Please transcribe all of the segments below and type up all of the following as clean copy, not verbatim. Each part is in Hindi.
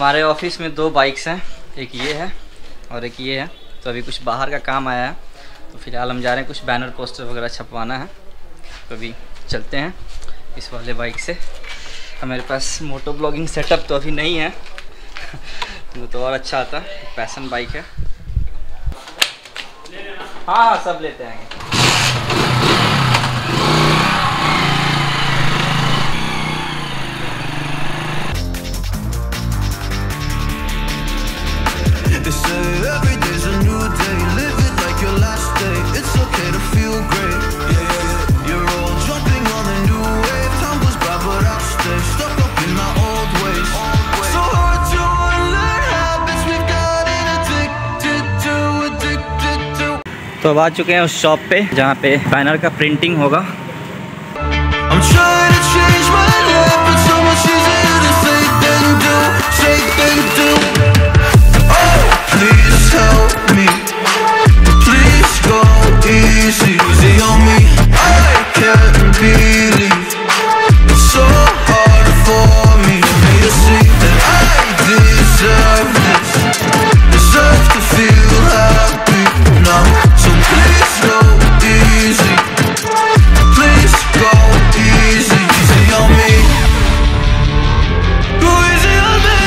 हमारे ऑफिस में 2 बाइक्स हैं, एक ये है और एक ये है। तो अभी कुछ बाहर का काम आया है, तो फिलहाल हम जा रहे हैं, कुछ बैनर पोस्टर वगैरह छपवाना है। तो अभी चलते हैं इस वाले बाइक से। हमारे पास मोटो ब्लॉगिंग सेटअप तो अभी नहीं है तो और अच्छा आता। पैशन बाइक है। हाँ सब लेते हैं। They say every day's a new day. Live it like your last day. It's okay to feel great. Yeah, yeah, yeah. You're all jumping on a new wave. Time goes by, but I'll stay stuck up in my old ways. So hard to unlearn habits we've gotten addicted to. तो अब आ चुके हैं उस शॉप पे जहाँ पे बैनर का प्रिंटिंग होगा। I'm trying to change my life, but so much easier to say than do. Say than do. Please help me, please go easy, easy on me. I can't believe it's so hard for me to see that I deserve this, deserve to feel happy now. So please go easy, please go easy, easy on me. Go easy on me.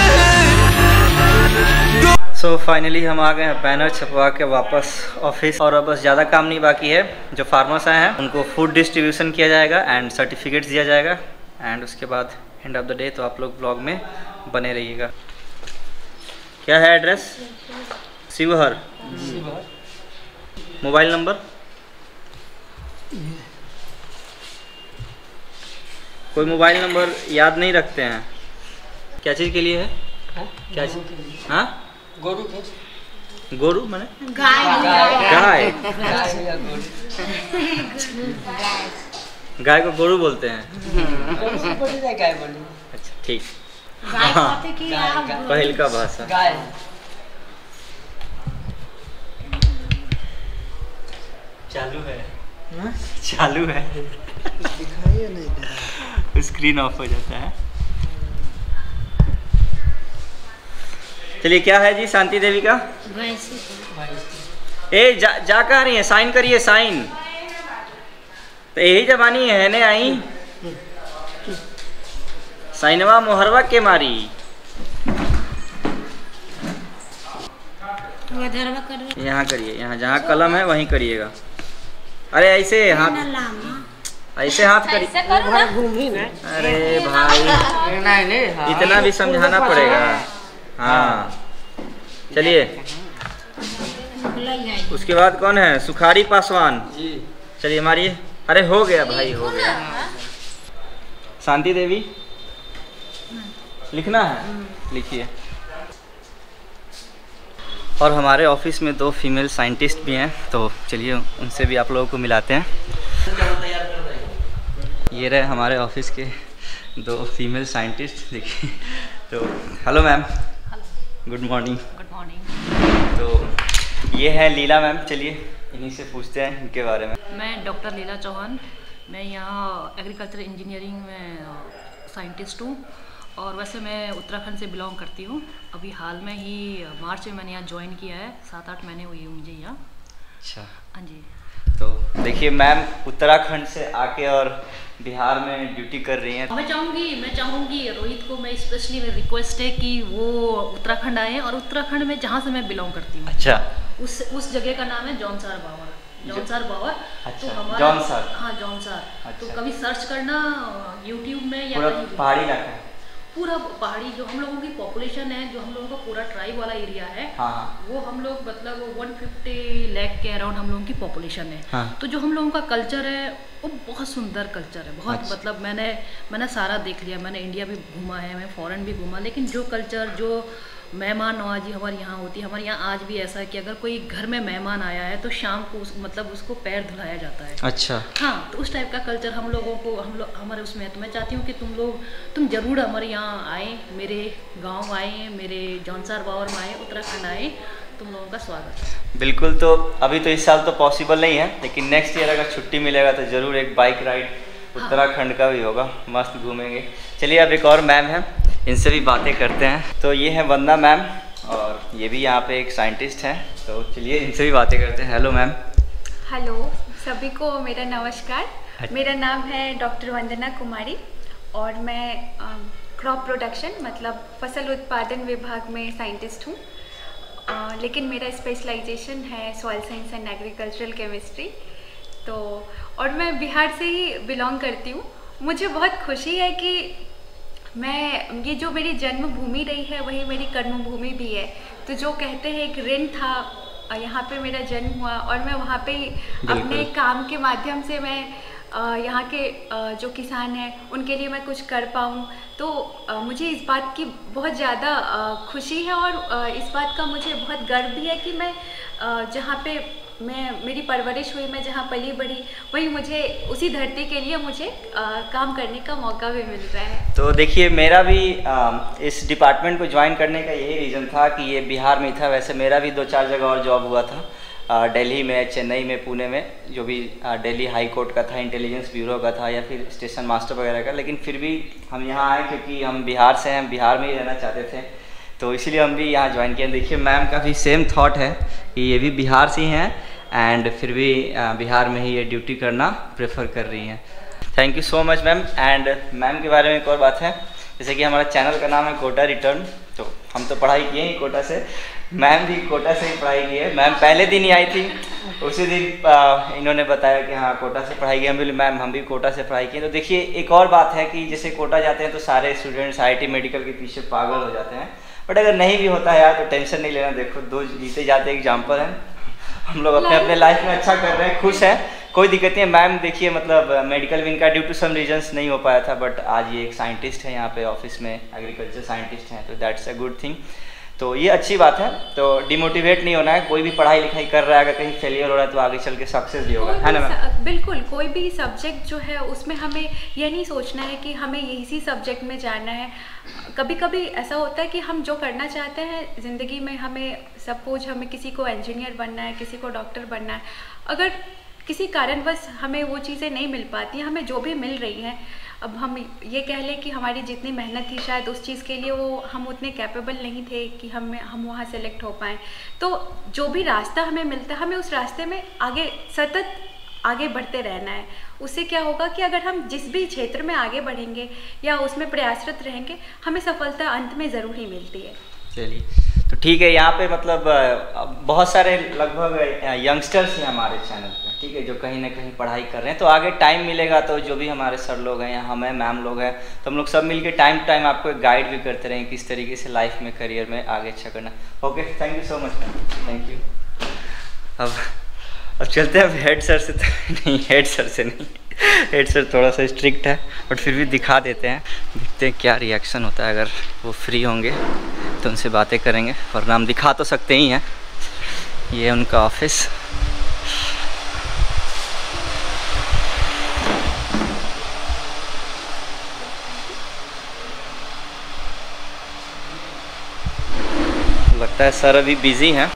So finally हम आ गए हैं बैनर छपवा के वापस ऑफिस। और अब बस ज़्यादा काम नहीं बाकी है। जो फार्मर्स आए हैं उनको फूड डिस्ट्रीब्यूशन किया जाएगा एंड सर्टिफिकेट्स दिया जाएगा एंड उसके बाद एंड ऑफ द डे। तो आप लोग ब्लॉग में बने रहिएगा। क्या है एड्रेस? शिवहर। Mobile number? कोई मोबाइल नंबर याद नहीं रखते हैं? क्या चीज़ के लिए है? क्या चीज़? हाँ गोरू माने गाय। गाय को गोरू बोलते हैं। अच्छा ठीक। पहल का भाषा चालू है। चालू है। दिखाई नहीं, स्क्रीन ऑफ हो जाता है। चलिए क्या है जी शांति देवी का? जा कहाँ रही है? साइन करिए साइन। तो यही जबानी है ने आई साइनवा मोहरवा के मारी। यहाँ करिए, यहाँ जहाँ कलम है वहीं करिएगा। अरे ऐसे हाथ, ऐसे हाथ करिए। अरे भाई इतना भी समझाना पड़ेगा। हाँ चलिए। उसके बाद कौन है? सुखारी पासवान। चलिए मारिए। अरे हो गया भाई, हो गया। शांति देवी लिखना है, लिखिए। और हमारे ऑफिस में 2 फीमेल साइंटिस्ट भी हैं, तो चलिए उनसे भी आप लोगों को मिलाते हैं। ये रहे हमारे ऑफिस के 2 फीमेल साइंटिस्ट। देखिए तो hello ma'am. Good morning. Good morning. तो ये है लीला मैम। चलिए इन्हीं से पूछते हैं इनके बारे में। मैं डॉक्टर लीला चौहान। मैं यहाँ एग्रीकल्चर इंजीनियरिंग में साइंटिस्ट हूँ और वैसे मैं उत्तराखंड से बिलोंग करती हूँ। अभी हाल में ही मार्च में मैंने यहाँ ज्वाइन किया है। 7-8 महीने हुए हैं मुझे यहाँ। अच्छा। हाँ जी। तो देखिए मैम उत्तराखंड से आके और बिहार में ड्यूटी कर रही हैं। मैं चाहूँगी रोहित को, मैं स्पेशली रिक्वेस्ट है कि वो उत्तराखंड आए और उत्तराखंड में जहाँ से मैं बिलोंग करती हूँ, अच्छा, उस जगह का नाम है जौनसार बावर। जौनसार बावर। अच्छा, तो हमारा जौनसार। हाँ जौनसार। अच्छा। तो कभी सर्च करना यूट्यूब में या पूरा पहाड़ी इलाका है। पूरा पहाड़ी, जो हम लोगों की पॉपुलेशन है, जो हम लोगों का पूरा ट्राइब वाला एरिया है। हाँ। वो हम लोग मतलब 150 लाख के अराउंड हम लोगों की पॉपुलेशन है। हाँ। तो जो हम लोगों का कल्चर है वो बहुत सुंदर कल्चर है। बहुत अच्छा। मतलब मैंने सारा देख लिया। मैंने इंडिया भी घूमा है, मैं फॉरेन भी घूमा, लेकिन जो कल्चर, जो मेहमान नवाजी हमारे यहाँ होती है, हमारे यहाँ आज भी ऐसा है कि अगर कोई घर में मेहमान आया है तो शाम को मतलब उसको पैर धुलाया जाता है। अच्छा। हाँ, तो उस टाइप का कल्चर हम लोगों को हमारे उसमें। तो मैं चाहती हूँ कि तुम जरूर हमारे यहाँ आए, मेरे गांव आए, मेरे जौनसार बावर में आए, उत्तराखंड आए, तुम लोगों का स्वागत है। बिल्कुल। तो अभी तो इस साल तो पॉसिबल नहीं है, लेकिन नेक्स्ट ईयर अगर छुट्टी मिलेगा तो ज़रूर एक बाइक राइड उत्तराखंड का भी होगा। मस्त घूमेंगे। चलिए अब एक और मैम है, इनसे भी बातें करते हैं। तो ये है वंदना मैम और ये भी यहाँ पे एक साइंटिस्ट हैं, तो चलिए इनसे भी बातें करते हैं। Hello ma'am. हेलो सभी को मेरा नमस्कार। मेरा नाम है डॉक्टर वंदना कुमारी और मैं क्रॉप प्रोडक्शन मतलब फसल उत्पादन विभाग में साइंटिस्ट हूँ, लेकिन मेरा स्पेशलाइजेशन है soil science and agricultural chemistry. तो और मैं बिहार से ही बिलोंग करती हूँ। मुझे बहुत खुशी है कि मैं ये जो मेरी जन्मभूमि रही है वही मेरी कर्मभूमि भी है। तो जो कहते हैं एक ऋण था, यहाँ पे मेरा जन्म हुआ और मैं वहाँ पे अपने काम के माध्यम से मैं यहाँ के जो किसान हैं उनके लिए मैं कुछ कर पाऊँ, तो मुझे इस बात की बहुत ज़्यादा खुशी है और इस बात का मुझे बहुत गर्व भी है कि मैं जहाँ पे मेरी परवरिश हुई, मैं जहाँ पली बढ़ी, वही मुझे उसी धरती के लिए मुझे काम करने का मौका भी मिल रहा है। तो देखिए मेरा भी इस डिपार्टमेंट को ज्वाइन करने का यही रीज़न था कि ये बिहार में था। वैसे मेरा भी 2-4 जगह और जॉब हुआ था, दिल्ली में, चेन्नई में, पुणे में, जो भी दिल्ली हाई कोर्ट का था, इंटेलिजेंस ब्यूरो का था या फिर स्टेशन मास्टर वगैरह का। लेकिन फिर भी हम यहाँ आए क्योंकि हम बिहार से हैं, बिहार में ही रहना चाहते थे, तो इसीलिए हम भी यहाँ ज्वाइन किए। देखिए मैम का भी सेम थॉट है कि ये भी बिहार से ही हैं एंड फिर भी बिहार में ही ये ड्यूटी करना प्रेफर कर रही हैं। Thank you so much ma'am. And ma'am के बारे में एक और बात है, जैसे कि हमारा चैनल का नाम है कोटा रिटर्न, तो हम तो पढ़ाई किए ही कोटा से, मैम भी कोटा से ही पढ़ाई की है। मैम पहले दिन ही आई थी, उसी दिन इन्होंने बताया कि हाँ कोटा से पढ़ाई की। हम बोले मैम हम भी कोटा से पढ़ाई किए। तो देखिए एक और बात है कि जैसे कोटा जाते हैं तो सारे स्टूडेंट्स IIT मेडिकल के पीछे पागल हो जाते हैं, बट अगर नहीं भी होता है यार तो टेंशन नहीं लेना। देखो 2 जीते जाते एग्जाम्पल हैं, हम लोग अपने अपने लाइफ में अच्छा कर रहे हैं, खुश हैं, कोई दिक्कत नहीं है। मैम देखिए मतलब मेडिकल भी इनका ड्यू टू सम रीजंस नहीं हो पाया था, बट आज ये एक साइंटिस्ट है यहाँ पे ऑफिस में, एग्रीकल्चर साइंटिस्ट हैं, तो दैट्स अ गुड थिंग। तो ये अच्छी बात है। तो डिमोटिवेट नहीं होना है, कोई भी पढ़ाई लिखाई कर रहा है, अगर कहीं फेलियर हो रहा है तो आगे चल के सक्सेस भी होगा, है ना मैम? बिल्कुल, कोई भी सब्जेक्ट जो है उसमें हमें ये नहीं सोचना है कि हमें इसी सब्जेक्ट में जाना है। कभी कभी ऐसा होता है कि हम जो करना चाहते हैं ज़िंदगी में, हमें सपोज हमें किसी को इंजीनियर बनना है, किसी को डॉक्टर बनना है, अगर किसी कारणवश हमें वो चीज़ें नहीं मिल पाती, हमें जो भी मिल रही हैं, अब हम ये कह लें कि हमारी जितनी मेहनत थी शायद उस चीज़ के लिए वो हम उतने कैपेबल नहीं थे कि हम वहाँ सेलेक्ट हो पाएँ। तो जो भी रास्ता हमें मिलता है हमें उस रास्ते में सतत आगे बढ़ते रहना है। उससे क्या होगा कि अगर हम जिस भी क्षेत्र में आगे बढ़ेंगे या उसमें प्रयासरत रहेंगे, हमें सफलता अंत में ज़रूर ही मिलती है। चलिए तो ठीक है। यहाँ पे मतलब बहुत सारे लगभग यंगस्टर्स हैं हमारे चैनल पे, ठीक है, जो कहीं ना कहीं पढ़ाई कर रहे हैं। तो आगे टाइम मिलेगा तो जो भी हमारे सर लोग हैं या हम हैं, मैम लोग हैं, तो हम लोग सब मिलके टाइम टू टाइम आपको एक गाइड भी करते रहेंगे किस तरीके से लाइफ में, करियर में आगे अच्छा करना। Okay, thank you so much ma'am, thank you. अब चलते हैं हेड सर से। नहीं, हेड सर से नहीं, हेड सर थोड़ा सा स्ट्रिक्ट है, बट फिर भी दिखा देते हैं, देखते हैं क्या रिएक्शन होता है। अगर वो फ्री होंगे तो उनसे बातें करेंगे, वरना हम दिखा तो सकते ही हैं। ये उनका ऑफिस। लगता है सर अभी बिजी हैं।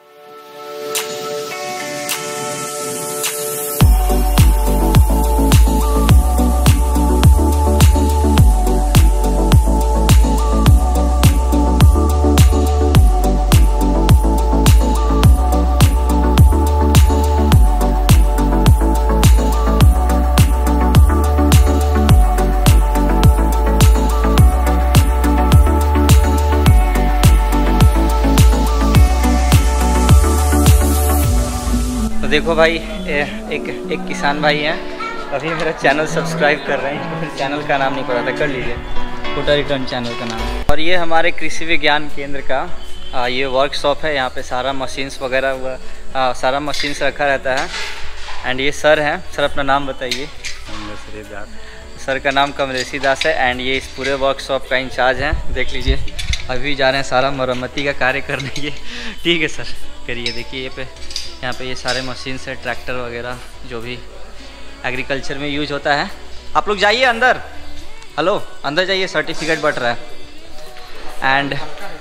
देखो भाई, एक किसान भाई हैं, अभी मेरा चैनल सब्सक्राइब कर रहे हैं, फिर चैनल का नाम नहीं पता था, कर लीजिए, कोटा रिटर्न चैनल का नाम है। और ये हमारे कृषि विज्ञान केंद्र का ये वर्कशॉप है। यहाँ पे सारा मशीन्स वगैरह हुआ, सारा मशीन्स रखा रहता है। एंड ये सर हैं, सर अपना नाम बताइए। कमलेशी दास। सर का नाम कमलेशी दास है एंड ये इस पूरे वर्कशॉप का इंचार्ज हैं। देख लीजिए, अभी जा रहे हैं सारा मरम्मती का कार्य करने के। ठीक है सर, करिए। देखिए यहाँ पे ये सारे मशीन्स है, ट्रैक्टर वगैरह जो भी एग्रीकल्चर में यूज होता है। आप लोग जाइए अंदर, हेलो अंदर जाइए, सर्टिफिकेट बट रहा है। एंड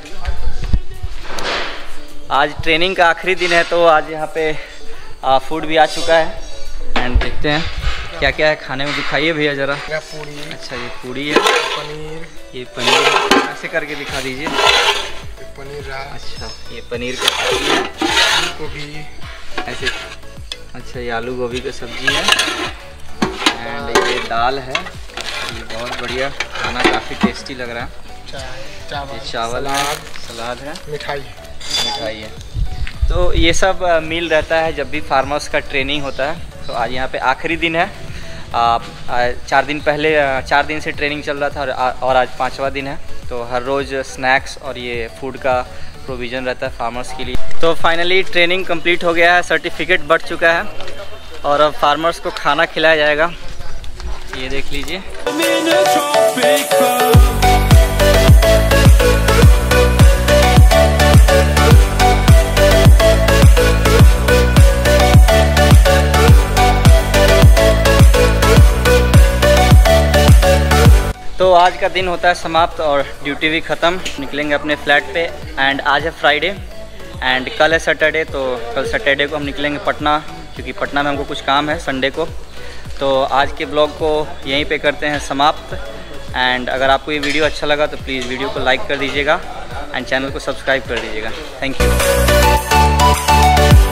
आज ट्रेनिंग का आखिरी दिन है, तो आज यहाँ पे फूड भी आ चुका है। एंड देखते हैं क्या क्या है खाने में, दिखाइए भैया ज़रा। पूरी। अच्छा ये पूरी है, पनीर। ये पनीर है, ऐसे करके दिखा दीजिए। पनीर। अच्छा ये पनीर का सब्जी है, गोभी ऐसे। अच्छा ये आलू गोभी का सब्जी है, एंड ये दाल है। ये बहुत बढ़िया खाना, काफ़ी टेस्टी लग रहा है। ये चावल है, सलाद है, मिठाई है। तो ये सब मील रहता है जब भी फार्मर्स का ट्रेनिंग होता है। तो आज यहाँ पे आखिरी दिन है। 4 दिन पहले 4 दिन से ट्रेनिंग चल रहा था और आज 5वां दिन है। तो हर रोज़ स्नैक्स और ये फूड का प्रोविज़न रहता है फार्मर्स के लिए। तो फाइनली ट्रेनिंग कंप्लीट हो गया है, सर्टिफिकेट बढ़ चुका है और अब फार्मर्स को खाना खिलाया जाएगा। ये देख लीजिए। तो आज का दिन होता है समाप्त और ड्यूटी भी ख़त्म। निकलेंगे अपने फ्लैट पे। एंड आज है फ्राइडे एंड कल है सैटरडे। तो कल सैटरडे को हम निकलेंगे पटना, क्योंकि पटना में हमको कुछ काम है संडे को। तो आज के ब्लॉग को यहीं पे करते हैं समाप्त। एंड अगर आपको ये वीडियो अच्छा लगा तो प्लीज़ वीडियो को लाइक कर दीजिएगा एंड चैनल को सब्सक्राइब कर दीजिएगा। Thank you.